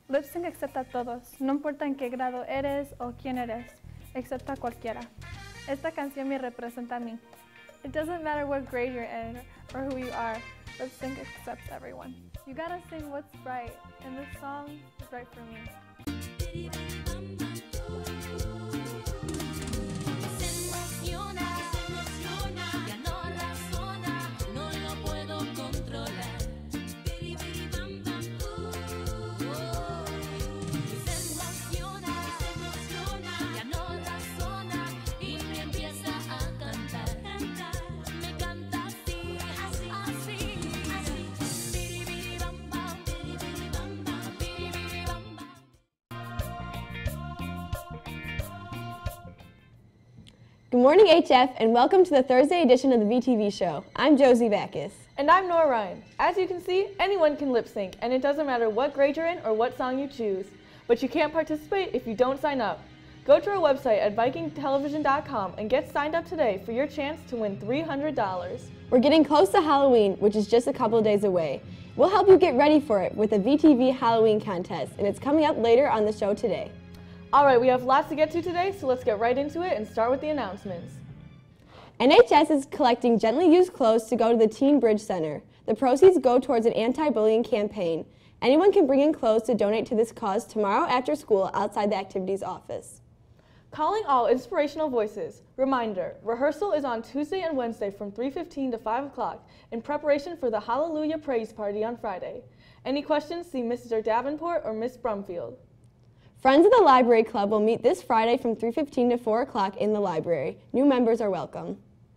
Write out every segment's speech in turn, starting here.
Lip Sync acepta a todos, no importa en qué grado eres o quién eres, acepta a cualquiera. Esta canción me representa a mí. It doesn't matter what grade you're in or who you are, Lip Sync accepts everyone. You gotta sing what's right, and this song is right for me. Good morning, HF, and welcome to the Thursday edition of the VTV show. I'm Josie Backus. And I'm Nora Ryan. As you can see, anyone can lip sync, and it doesn't matter what grade you're in or what song you choose. But you can't participate if you don't sign up. Go to our website at vikingtelevision.com and get signed up today for your chance to win $300. We're getting close to Halloween, which is just a couple of days away. We'll help you get ready for it with the VTV Halloween contest, and it's coming up later on the show today. All right, we have lots to get to today, so let's get right into it and start with the announcements. NHS is collecting gently used clothes to go to the Teen Bridge Center. The proceeds go towards an anti-bullying campaign. Anyone can bring in clothes to donate to this cause tomorrow after school outside the activities office. Calling all inspirational voices. Reminder, rehearsal is on Tuesday and Wednesday from 3:15 to 5 o'clock in preparation for the Hallelujah Praise Party on Friday. Any questions, see Mr. Davenport or Miss Brumfield. Friends of the Library Club will meet this Friday from 3:15 to 4 o'clock in the library. New members are welcome.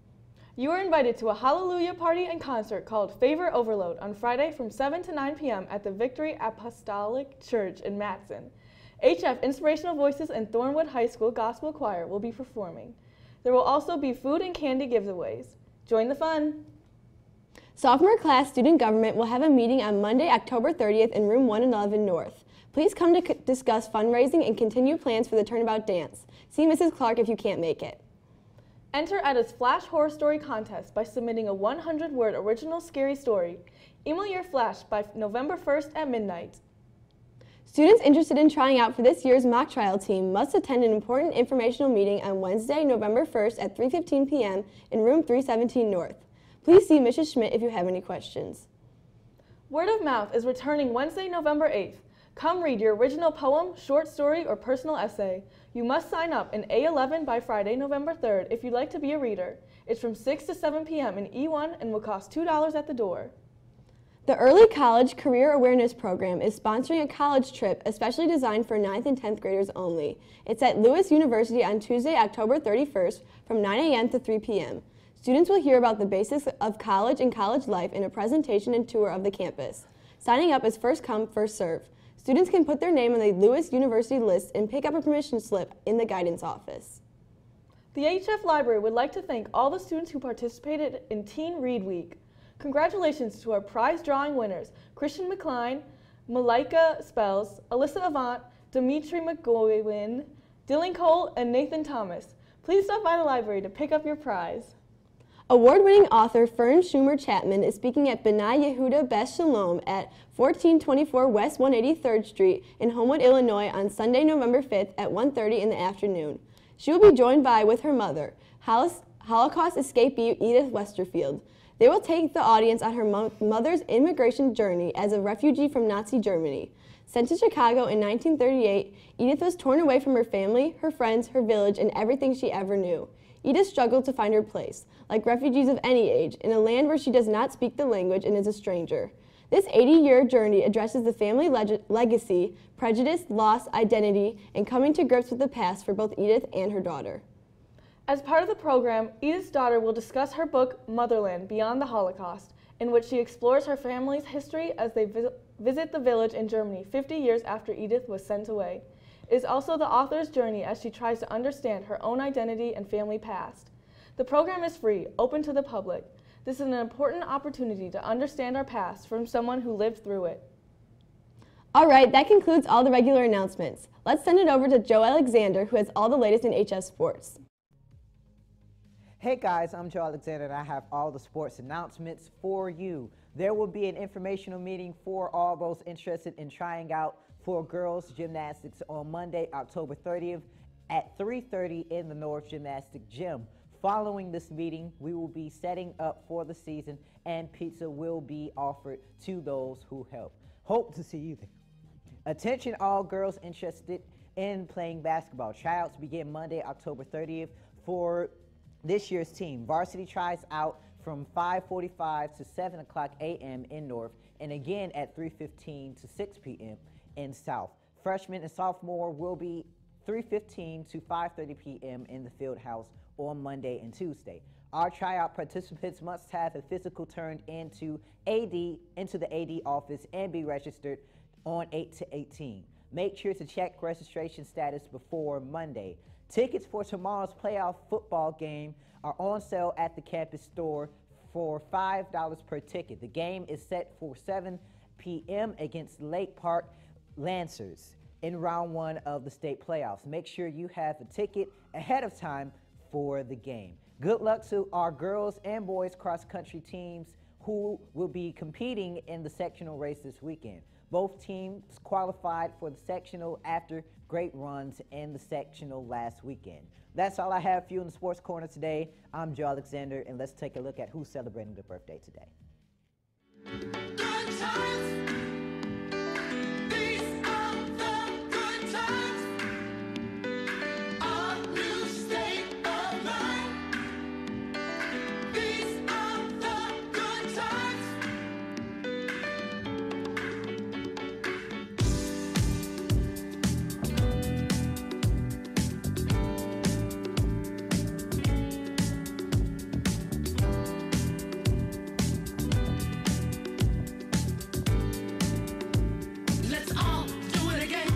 You are invited to a Hallelujah party and concert called Favor Overload on Friday from 7 to 9 p.m. at the Victory Apostolic Church in Matson. HF Inspirational Voices and Thornwood High School Gospel Choir will be performing. There will also be food and candy giveaways. Join the fun! Sophomore class student government will have a meeting on Monday, October 30th in room 111 North. Please come to discuss fundraising and continue plans for the Turnabout Dance. See Mrs. Clark if you can't make it. Enter Edda's Flash Horror Story Contest by submitting a 100-word original scary story. Email your flash by November 1st at midnight. Students interested in trying out for this year's mock trial team must attend an important informational meeting on Wednesday, November 1st at 3:15 p.m. in room 317 North. Please see Mrs. Schmidt if you have any questions. Word of Mouth is returning Wednesday, November 8th. Come read your original poem, short story, or personal essay. You must sign up in A11 by Friday, November 3rd if you'd like to be a reader. It's from 6 to 7 p.m. in E1 and will cost $2 at the door. The Early College Career Awareness Program is sponsoring a college trip especially designed for 9th and 10th graders only. It's at Lewis University on Tuesday, October 31st from 9 a.m. to 3 p.m. Students will hear about the basics of college and college life in a presentation and tour of the campus. Signing up is first come, first serve. Students can put their name on the Lewis University list and pick up a permission slip in the guidance office. The HF Library would like to thank all the students who participated in Teen Read Week. Congratulations to our prize drawing winners, Christian McCline, Malika Spells, Alyssa Avant, Dimitri McGowan, Dylan Cole, and Nathan Thomas. Please stop by the library to pick up your prize. Award-winning author Fern Schumer Chapman is speaking at B'nai Yehuda Beth Shalom at 1424 West 183rd Street in Homewood, Illinois on Sunday, November 5th at 1:30 in the afternoon. She will be joined by with her mother, Holocaust escapee Edith Westerfield. They will take the audience on her mother's immigration journey as a refugee from Nazi Germany. Sent to Chicago in 1938, Edith was torn away from her family, her friends, her village, and everything she ever knew. Edith struggled to find her place, like refugees of any age, in a land where she does not speak the language and is a stranger. This 80-year journey addresses the family legacy, prejudice, loss, identity, and coming to grips with the past for both Edith and her daughter. As part of the program, Edith's daughter will discuss her book, Motherland, Beyond the Holocaust, in which she explores her family's history as they visit the village in Germany 50 years after Edith was sent away. It is also the author's journey as she tries to understand her own identity and family past. The program is free, open to the public. This is an important opportunity to understand our past from someone who lived through it. All right, that concludes all the regular announcements. Let's send it over to Joe Alexander, who has all the latest in HF sports. Hey guys, I'm Joe Alexander and I have all the sports announcements for you. There will be an informational meeting for all those interested in trying out for girls gymnastics on Monday, October 30th at 3:30 in the North Gymnastic Gym. Following this meeting, we will be setting up for the season, and pizza will be offered to those who help. Hope to see you there. Attention all girls interested in playing basketball. Tryouts begin Monday, October 30th for this year's team. Varsity tries out from 5:45 to 7 o'clock a.m. in North, and again at 3:15 to 6 p.m. in South. Freshmen and sophomore will be 3:15 to 5:30 p.m. in the field house on Monday and Tuesday. Our tryout participants must have a physical turned into the AD office and be registered on 8/18. Make sure to check registration status before Monday. Tickets for tomorrow's playoff football game are on sale at the campus store for $5 per ticket. The game is set for 7 p.m. against Lake Park Lancers in round 1 of the state playoffs. Make sure you have a ticket ahead of time for the game. Good luck to our girls and boys cross-country teams who will be competing in the sectional race this weekend. Both teams qualified for the sectional after great runs in the sectional last weekend. That's all I have for you in the Sports Corner today. I'm Joe Alexander, and let's take a look at who's celebrating their birthday today. Good times. These are the good times. A new state of mind. These are the good times. Let's all do it again.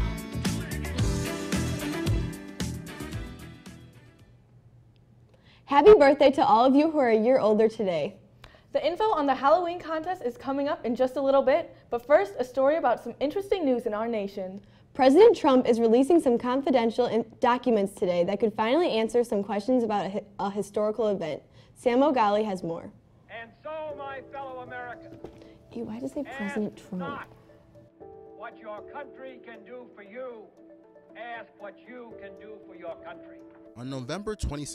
Happy birthday to all of you who are a year older today. The info on the Halloween contest is coming up in just a little bit, but first, a story about some interesting news in our nation. President Trump is releasing some confidential documents today that could finally answer some questions about a historical event. Sam O'Galley has more. And so, my fellow Americans, Ew, why does it say President ask Trump? not what your country can do for you. Ask what you can do for your country. On November 22,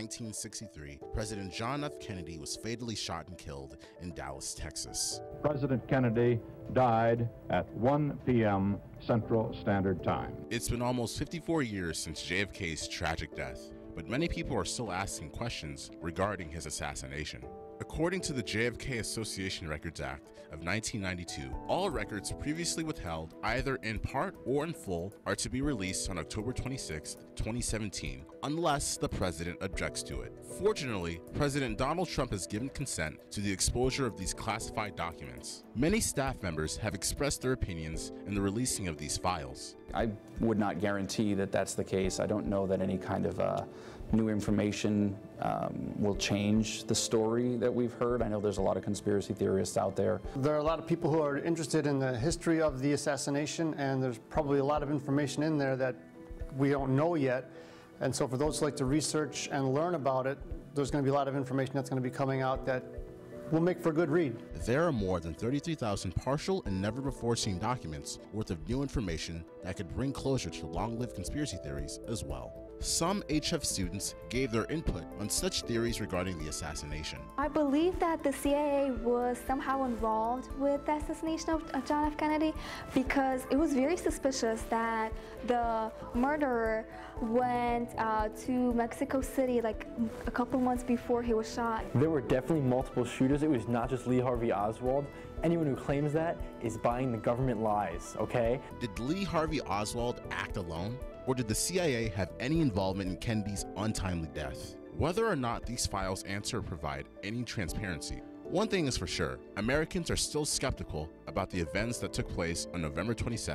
1963, President John F. Kennedy was fatally shot and killed in Dallas, Texas. President Kennedy died at 1 p.m. Central Standard Time. It's been almost 54 years since JFK's tragic death, but many people are still asking questions regarding his assassination. According to the JFK Association Records Act of 1992, all records previously withheld, either in part or in full, are to be released on October 26, 2017, unless the president objects to it. Fortunately, President Donald Trump has given consent to the exposure of these classified documents. Many staff members have expressed their opinions in the releasing of these files. I would not guarantee that that's the case. I don't know that any kind of new information will change the story that we've heard. I know there's a lot of conspiracy theorists out there. There are a lot of people who are interested in the history of the assassination, and there's probably a lot of information in there that we don't know yet. And so for those who like to research and learn about it, there's going to be a lot of information that's going to be coming out that will make for a good read. There are more than 33,000 partial and never-before-seen documents worth of new information that could bring closure to long-lived conspiracy theories as well. Some HF students gave their input on such theories regarding the assassination. I believe that the CIA was somehow involved with the assassination of John F. Kennedy because it was very suspicious that the murderer went to Mexico City like a couple months before he was shot. There were definitely multiple shooters. It was not just Lee Harvey Oswald. Anyone who claims that is buying the government lies, okay? Did Lee Harvey Oswald act alone? Or did the CIA have any involvement in Kennedy's untimely death? Whether or not these files answer or provide any transparency, one thing is for sure, Americans are still skeptical about the events that took place on November 22,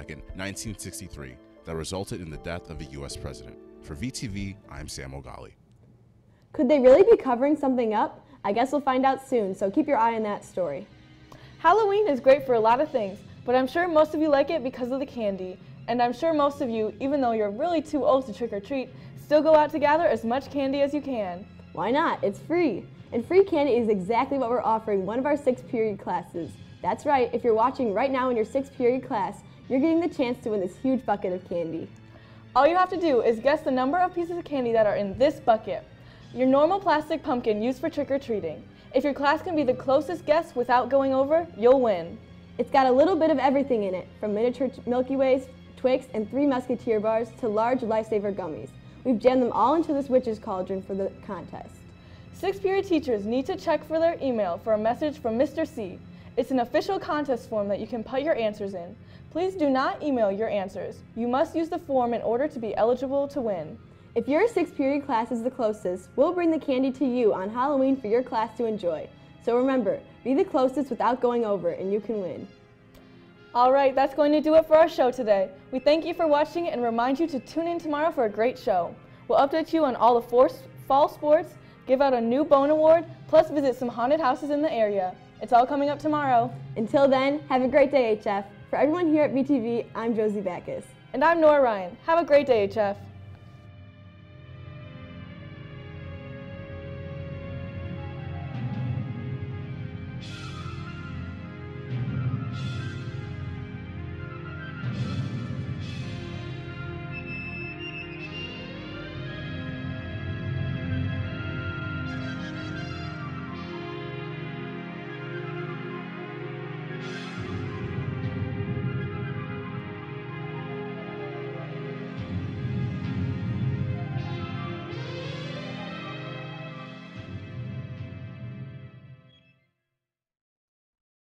1963, that resulted in the death of a U.S. president. For VTV, I'm Sam O'Galley. Could they really be covering something up? I guess we'll find out soon, so keep your eye on that story. Halloween is great for a lot of things, but I'm sure most of you like it because of the candy. And I'm sure most of you, even though you're really too old to trick or treat, still go out to gather as much candy as you can. Why not? It's free. And free candy is exactly what we're offering one of our 6th period classes. That's right, if you're watching right now in your 6th period class, you're getting the chance to win this huge bucket of candy. All you have to do is guess the number of pieces of candy that are in this bucket. Your normal plastic pumpkin used for trick-or-treating. If your class can be the closest guess without going over, you'll win. It's got a little bit of everything in it, from miniature Milky Ways, Twix, and 3 Musketeer bars to large Lifesaver gummies. We've jammed them all into this witch's cauldron for the contest. 6th period teachers need to check for their email for a message from Mr. C. It's an official contest form that you can put your answers in. Please do not email your answers. You must use the form in order to be eligible to win. If your 6th period class is the closest, we'll bring the candy to you on Halloween for your class to enjoy. So remember, be the closest without going over and you can win. All right, that's going to do it for our show today. We thank you for watching and remind you to tune in tomorrow for a great show. We'll update you on all the fall sports, give out a new Bone Award, plus visit some haunted houses in the area. It's all coming up tomorrow. Until then, have a great day, HF. For everyone here at VTV, I'm Josie Backus. And I'm Nora Ryan. Have a great day, HF.